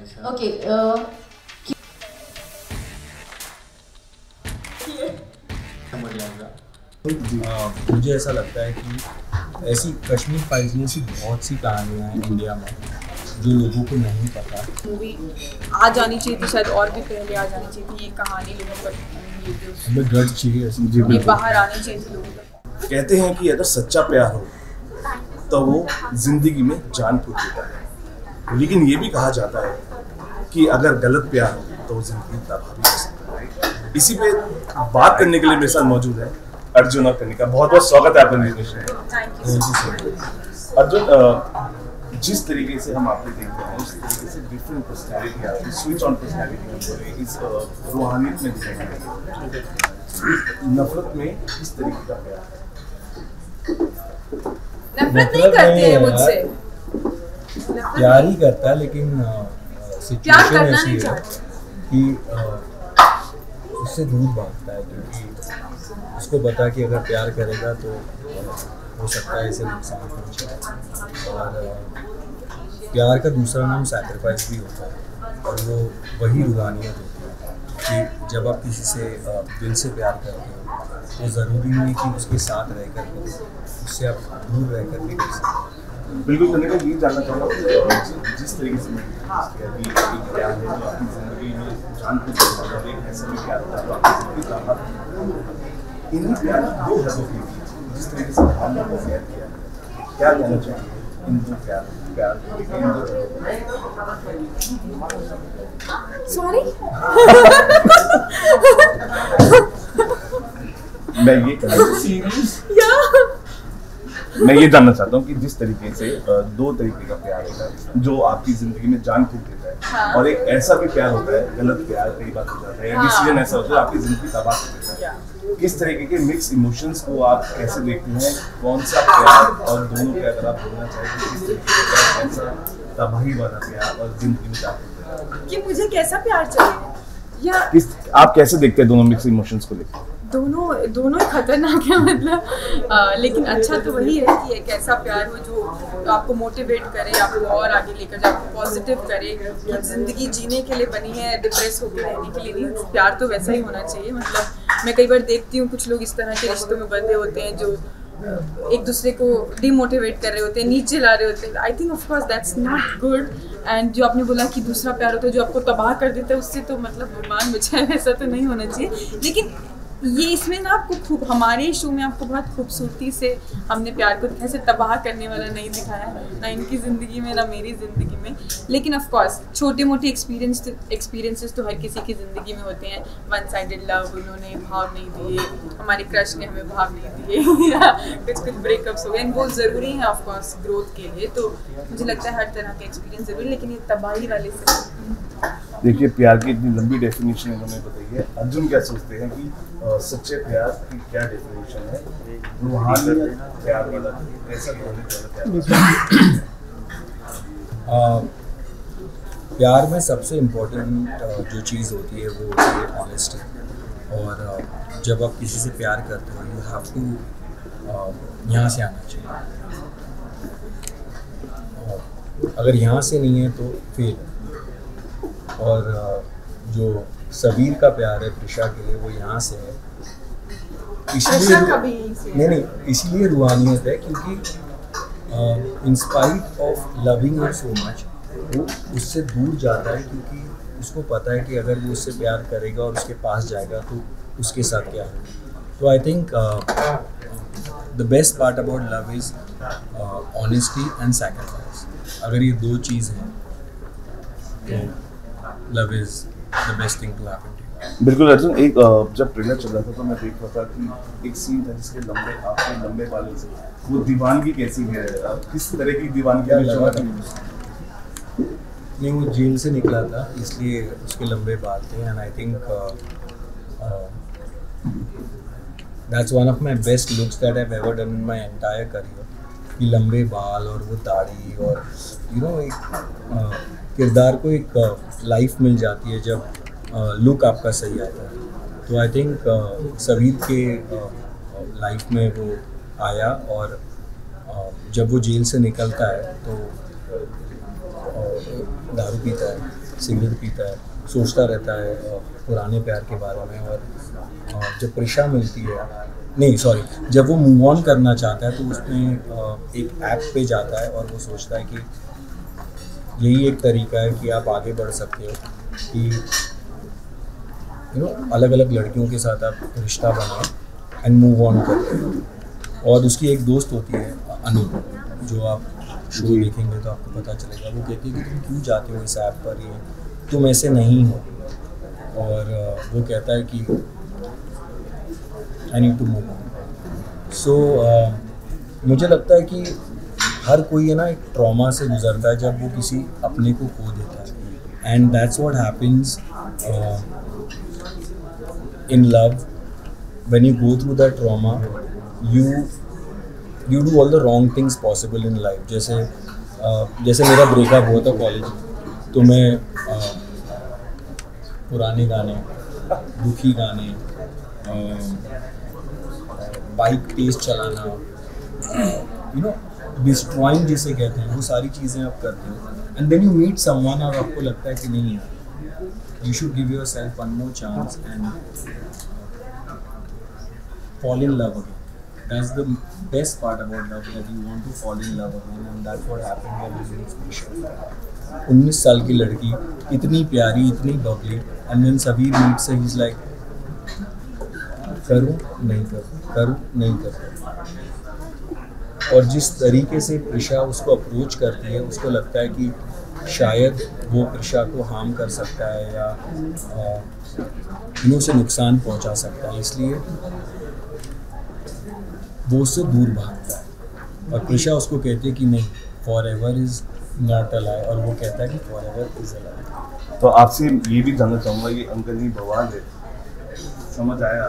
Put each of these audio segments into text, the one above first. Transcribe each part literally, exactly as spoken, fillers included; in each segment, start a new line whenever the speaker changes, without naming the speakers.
Okay
मुझे ऐसा लगता है कि ऐसी कश्मीर फाइल्स में ऐसी बहुत सी कहानियाँ हैं इंडिया में जो लोगों को नहीं पता।
मूवी आ जानी चाहिए थी, शायद और भी पहले आ जानी चाहिए थी। ये कहानी लोगों पर
हमें गट चाहिए ऐसी,
ये बाहर आनी चाहिए थी लोगों तक।
कहते हैं कि अगर सच्चा प्यार हो तो वो जिंदगी में जान फूक देता है, लेकिन ये भी कहा जाता है कि अगर गलत प्यार हो तो वो जिंदगी तबाह भी कर सकता है। इसी पे बात करने के लिए मेरे साथ मौजूद है अर्जुन और कनिका। बहुत बहुत स्वागत है आपका निर्देशन में। अर्जुन, जिस तरीके से हम आपको देखते हैं उस तरीके से डिफरेंट पर्सनैलिटी आपकी स्विच ऑन पर्सनैलिटी इस रूहानियत में दिखाई गई है। नफरत में किस तरीके का प्यार है?
नफरत नहीं करते हैं मुझसे,
प्यार ही करता है, लेकिन सिचुएशन ऐसी है कि उससे दूर भागता है क्योंकि उसको पता है कि अगर प्यार करेगा तो हो सकता है इसे नुकसान पहुंचे। और प्यार का दूसरा नाम सैक्रिफाइस भी होता है, और वो वही रूहानियत होती है कि जब आप किसी से दिल से प्यार करते हो तो ज़रूरी नहीं कि उसके साथ रह कर करो, उससे आप दूर रह कर भी कर सकते हो।
बिल्कुल करने का ये जानना चाहूँगा कि जिस तरीके से मैंने कि एक प्यार है जो आपकी ज़िंदगी में जान को जोड़ता है, एक ऐसा भी प्यार था जो आपकी ज़िंदगी का था। इन्हीं प्यार की दो हदों के बीच जिस तरीके से हमने को प्यार किया, क्या कहना चाहिए इन दो प्यार प्यार इन दो
सॉरी
मैं ये कहना मैं ये जानना चाहता हूँ कि जिस तरीके से दो तरीके का प्यार होता है जो आपकी जिंदगी में जान फूक देता है, हाँ। और एक ऐसा भी प्यार होता है, गलत प्यार कई बार हो जाता है, हाँ। डिसीजन ऐसा होता है आपकी जिंदगी तबाह कर देता है। किस तरीके के मिक्स इमोशंस को आप कैसे देखते हैं? कौन सा प्यार और दोनों प्यार अगर आप बोलना चाहें तो किस तरीके का ऐसा तबाही वाला प्यार और जिंदगी में क्या होता है
कि मुझे कैसा प्यार चाहिए या
किस आप कैसे देखते हैं दोनों मिक्स इमोशंस को लेकर?
दोनों दोनों ही खतरनाक है मतलब आ, लेकिन अच्छा तो वही है कि एक ऐसा प्यार हो जो आपको मोटिवेट करे, आपको और आगे लेकर जाए, आपको पॉजिटिव करे कि ज़िंदगी जीने के लिए बनी है, डिप्रेस होकर रहने के लिए नहीं। प्यार तो वैसा ही होना चाहिए। मतलब मैं कई बार देखती हूँ कुछ लोग इस तरह के रिश्तों में बंधे होते हैं जो एक दूसरे को डिमोटिवेट कर रहे होते हैं, नीचे ला रहे होते हैं। I think of course that's not good. And जो आपने बोला कि दूसरा प्यार होता है जो आपको तबाह कर देता है, उससे तो मतलब भगवान बचाए, वैसा तो नहीं होना चाहिए। लेकिन ये इसमें ना आपको खूब हमारे शो में आपको बहुत खूबसूरती से हमने प्यार को कैसे तबाह करने वाला नहीं दिखाया, ना इनकी ज़िंदगी में ना मेरी ज़िंदगी में। लेकिन ऑफ कोर्स छोटे मोटे एक्सपीरियंस एक्सपीरियंसेस तो हर किसी की ज़िंदगी में होते हैं। वन साइडेड लव, उन्होंने भाव नहीं दिए, हमारे क्रश ने हमें भाव नहीं दिए या कुछ कुछ ब्रेकअप्स हो गए, एंड वो ज़रूरी है ऑफ कोर्स ग्रोथ के लिए। तो मुझे लगता है हर तरह के एक्सपीरियंस ज़रूरी, लेकिन ये तबाही वाले से
देखिए प्यार की इतनी लंबी डेफिनेशन इन्होंने बताई है। अर्जुन क्या सोचते हैं कि आ, सच्चे प्यार की क्या डेफिनेशन है? रूहानियत प्यार वाला कैसा प्यार?
प्यार में सबसे इम्पोर्टेंट जो चीज़ होती है वो होती है ऑनेस्टी। और uh, जब आप किसी से प्यार करते हो यू हैव टू यहाँ से आना चाहिए। uh, अगर यहाँ से नहीं है तो फेल। और जो सबीर का प्यार है प्रिशा के लिए वो यहाँ से है, इसलिए नहीं नहीं इसलिए रूहानियत है क्योंकि in spite of loving her so much वो उससे दूर जाता है क्योंकि उसको पता है कि अगर वो उससे प्यार करेगा और उसके पास जाएगा तो उसके साथ क्या होगा। तो I think the best part about love is honesty and sacrifice. अगर ये दो चीज़ हैं तो love is the best thing to happen to you.
बिल्कुल अर्जुन, एक जब ट्रेलर चल रहा था तो मैं देख रहा था कि एक सीन था जिसके लंबे आपके लंबे बालों से वो दीवानगी कैसी है, किस तरह की दीवानगी लगा था?
नहीं वो जेल से निकला था इसलिए उसके लंबे बाल थे, and I think that's one of my best looks that I have ever done in my entire career. कि लंबे बाल और वो दाढ़ी और यू नो एक uh, किरदार को एक लाइफ uh, मिल जाती है जब लुक uh, आपका सही आता है। तो आई थिंक uh, सबीर के लाइफ uh, में वो आया, और uh, जब वो जेल से निकलता है तो uh, दारू पीता है, सिगरेट पीता है, सोचता रहता है पुराने प्यार के बारे में। और जब प्रिशा मिलती है, नहीं सॉरी, जब वो मूव ऑन करना चाहता है तो उसमें एक ऐप पे जाता है और वो सोचता है कि यही एक तरीका है कि आप आगे बढ़ सकते हो, कि यू नो अलग अलग लड़कियों के साथ आप रिश्ता बनाए एंड मूव ऑन करते हो। और उसकी एक दोस्त होती है अनु, जो आप शो देखेंगे तो आपको पता चलेगा, वो कहती है कि तुम क्यों जाते हो इस ऐप पर, ये तुम ऐसे नहीं हो। और वो कहता है कि I need to move on. So मुझे लगता है कि हर कोई है ना एक ट्रॉमा से गुजरता है जब वो किसी अपने को खो देता है, and that's what happens in love. When you go through that trauma, you you do all the wrong things possible in life. जैसे uh, जैसे मेरा ब्रेकअप हुआ था कॉलेज, तो मैं uh, पुराने गाने, दुखी गाने, बाइक तेज चलाना, यू नो डिस्ट्रॉइंग जिसे कहते हैं, वो सारी चीज़ें आप करते हो। And then you meet someone और आपको लगता है कि नहीं यार, you should give yourself one more chance and fall in love again. That's the best part about love, that you want to fall in love again, and that's what happened when we met Prisha. उन्नीस साल की लड़की, इतनी प्यारी, इतनी Babli, and when Sabir meets her, he's like, करूँ नहीं करूँ, करूँ नहीं करूँ। और जिस तरीके से प्रिशा उसको अप्रोच करती है, उसको लगता है कि शायद वो प्रिशा को हार्म कर सकता है या इन्हों से नुकसान पहुंचा सकता है, इसलिए वो उससे दूर भागता है। और प्रिशा उसको कहती है कि नहीं, forever is not a lie, और वो कहता है कि forever is a lie.
तो आपसे ये भी जानना चाहूँगा, ये अंकल नहीं बवाल है, समझ आया?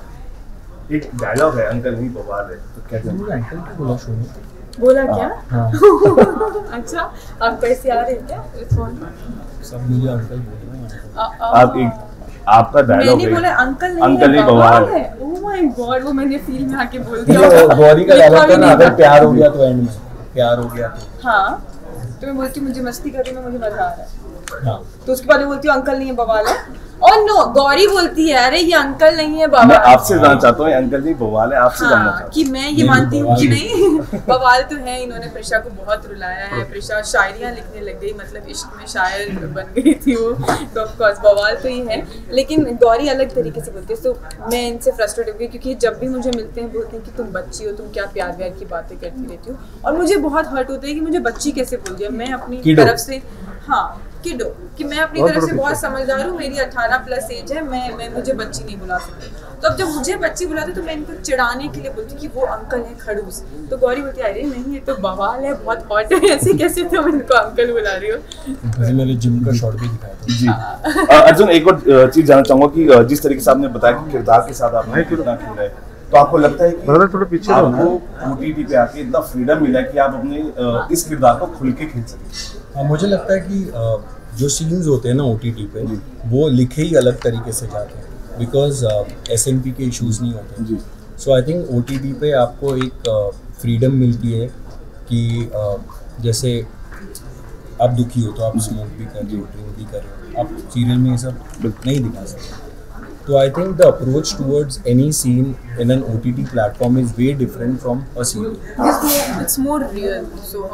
एक डायलॉग है, अंकल नहीं बवाल है, तो क्या
मुझे अंकल क्या बोला शो में?
बोला क्या?
हाँ।
अच्छा, आप कैसे आ रहे हैं क्या?
सब मुझे अंकल बोल रहे हैं।
आप एक आपका डायलॉग
मैंने बोला अंकल नहीं,
अंकल नहीं बवाल है।
ओह माय गॉड, वो मैंने फील में आके बोल दिया।
गौरी का डायलॉग था ना, अगर प्यार हो गया तो एंड में प्यार हो गया तो।
हाँ, तो मैं बोलती हूँ मुझे मस्ती करने में मुझे मजा आ रहा है।
हाँ,
तो उसके बाद बोलती हूँ अंकल नहीं है बवाल है। और नो, गौरी बोलती है अरे ये अंकल नहीं है बवाल।
मैं आपसे जानना चाहता हूँ, अंकल नहीं बवाल है, आपसे जानना
हाँ,
चाहता
कि मैं ये मानती हूँ कि नहीं बवाल तो है। इन्होंने प्रिशा को बहुत रुलाया है, प्रिशा शायरियाँ लिखने लग गई, मतलब इश्क में शायर बन गई थी वो, तो ऑफ कोर्स बवाल तो ही है। लेकिन गौरी अलग तरीके से बोलती है, तो मैं इनसे फ्रस्ट्रेट हो गई, क्योंकि जब भी मुझे मिलते हैं बोलते हैं कि तुम बच्ची हो, तुम क्या प्यार व्यार की बातें करती रहती हो। और मुझे बहुत हर्ट होता है कि मुझे बच्ची कैसे बोल दिया। मैं अपनी तरफ से, हाँ किडो, कि मैं अपनी तरफ से बहुत समझदार हूँ, मेरी अठारह प्लस एज है, मैं मैं मुझे बच्ची नहीं बुला सकती। तो अब जब मुझे बच्ची बुलाते तो मैं इनको चिढ़ाने के लिए बोलती कि वो अंकल है खड़ूस। तो गौरी बोलती अरे नहीं, ये तो बवाल है, बहुत हॉट है, ऐसे कैसे तुम इनको अंकल बुला रही हो।
मेरे जिम का शॉट भी दिखाया था
जी। अर्जुन, एक और चीज जानना चाहूंगा कि जिस तरीके से आपने बताया कि किरदार के साथ आपने कितना खेला है, तो आपको लगता है कि थोड़ा पीछे आपको ओटीटी पे आके इतना फ्रीडम मिला है कि आप अपने इस किरदार को खुल के खेल सकें?
हाँ, मुझे लगता है कि जो सीन्स होते हैं ना ओटीटी पे, वो लिखे ही अलग तरीके से जाते हैं, बिकॉज एस एन पी के इश्यूज नहीं होते जी। सो आई थिंक ओटीटी पे आपको एक फ्रीडम मिलती है कि uh, जैसे आप दुखी हो तो आप स्मोक भी कर रहे हो, ड्रिंक भी कर रहे हो, आप सीरियल में ये सब नहीं दिखा सकते। तो I think the approach towards any scene in an OTT platform is way different from a serial.
It's more real, so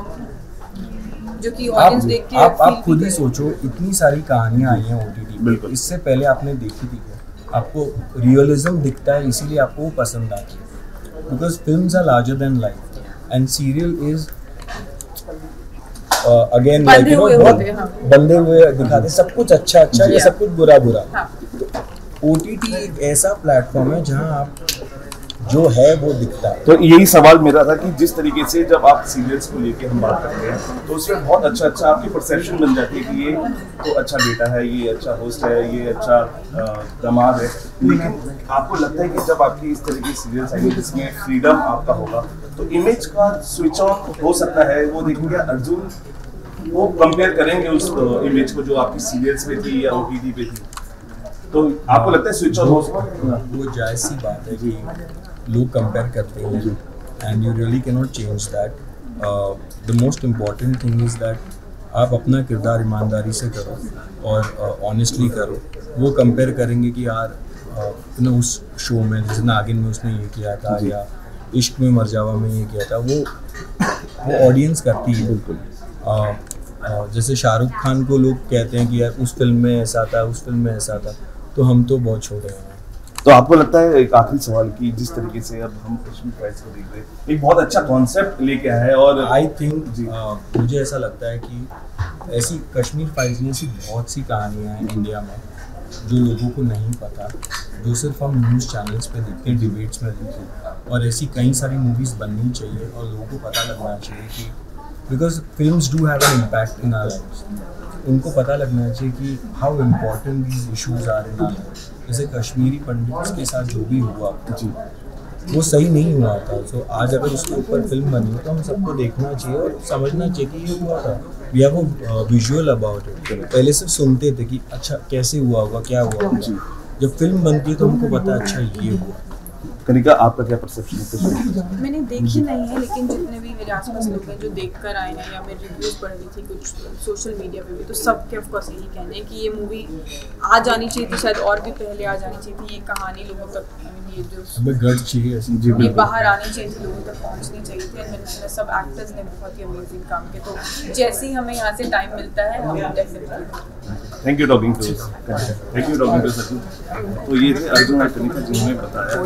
जो कि
आप
ऑडियंस देख के
आप, आप खुद ही सोचो, इतनी सारी कहानियां आई हैं ओटीटी पे, इससे पहले आपने देखी थी क्या? आपको रियलिज्म दिखता है, इसीलिए आपको वो पसंद आती है, because films are larger than life and serial is again like you know बहुत बंधे हुए दिखाते, सब कुछ अच्छा अच्छा या सब कुछ बुरा बुरा। तो ओटीटी एक ऐसा प्लेटफॉर्म है जहां आप जो है वो दिखता है।
तो यही सवाल मेरा था कि जिस तरीके से जब आप सीरियल्स को लेके हम बात करते हैं तो उसमें बहुत अच्छा अच्छा आपकी परसेप्शन बन जाती है कि ये तो अच्छा बेटा है, ये अच्छा होस्ट है, ये अच्छा दामाद है। लेकिन आपको लगता है कि जब आपकी इस तरह की सीरियल्स आएंगे जिसमें फ्रीडम आपका होगा, तो इमेज का स्विच ऑन हो सकता है? वो देखेंगे अर्जुन, वो कंपेयर करेंगे उस इमेज को जो आपकी सीरियल्स पे थी या ओटीटी पे थी, तो आपको लगता है स्विच ऑन हो सकता है?
वो जायज़ सी बात है कि लोग कंपेयर करते हैं and you really can not change that. The most important thing is that आप अपना किरदार ईमानदारी से करो और ऑनेस्टली करो। वो कंपेयर करेंगे कि यार ना उस शो में जैसे नागिन में उसने ये किया था या इश्क में मरजावा में ये किया था, वो वो ऑडियंस करती है। बिल्कुल जैसे शाहरुख खान को लोग कहते हैं कि यार उस फिल्म में ऐसा था, उस फिल्म में ऐसा था, तो हम तो बहुत छोटे हैं।
तो आपको लगता है, एक आखिरी सवाल, कि जिस तरीके से अब हम कश्मीर फाइल्स को देख रहे हैं, एक बहुत अच्छा कॉन्सेप्ट लेके आया है, और
आई थिंक मुझे ऐसा लगता है कि ऐसी कश्मीर फाइल्स में ऐसी बहुत सी कहानियाँ हैं इंडिया में जो लोगों को नहीं पता, जो सिर्फ हम न्यूज़ चैनल्स पे देखते हैं, डिबेट्स में देखते हैं, और ऐसी कई सारी मूवीज़ बननी चाहिए और लोगों को पता लगना चाहिए कि because films do have an impact in our lives. उनको पता लगना चाहिए कि how important these issues are in our life. जैसे कश्मीरी पंडित्स के साथ जो भी हुआ जी, वो सही नहीं हुआ था। सो so, आज अगर उसके ऊपर फिल्म बनी तो हम सबको देखना चाहिए और समझना चाहिए कि ये हुआ था। We have a visual about it. पहले सिर्फ सुनते थे कि अच्छा कैसे हुआ होगा, क्या हुआ होगा। जब फिल्म बनती है तो हमको पता है अच्छा ये हुआ।
कनिका, आपका क्या परसेप्शन है?
मैंने देखी नहीं है, लेकिन जितने भी मेरे आसपास लोग हैं जो देख कर आए हैं या मैं रिव्यूज़ पढ़ रही थी कुछ सोशल मीडिया पे भी, तो सब के ऑफकोर्स यही कहने हैं कि ये मूवी आ जानी चाहिए थी, शायद और भी पहले आ जानी चाहिए थी। ये कहानी लोगों तक, ये जो
हमें गट चाहिए,
ये बाहर आनी चाहिए थी, लोगों तक पहुंचनी चाहिए थी। एंड मैंने सब एक्टर्स ने बहुत ही अमेजिंग काम किया। तो जैसे ही हमें यहाँ से टाइम मिलता है हम definitely.
Thank you talking to thank you talking to Sachin. तो ये थे अर्जुन और कनिका जिन्होंने बताया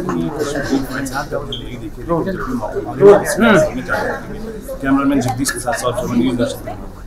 कि कैमरामैन जगदीश के साथ साथ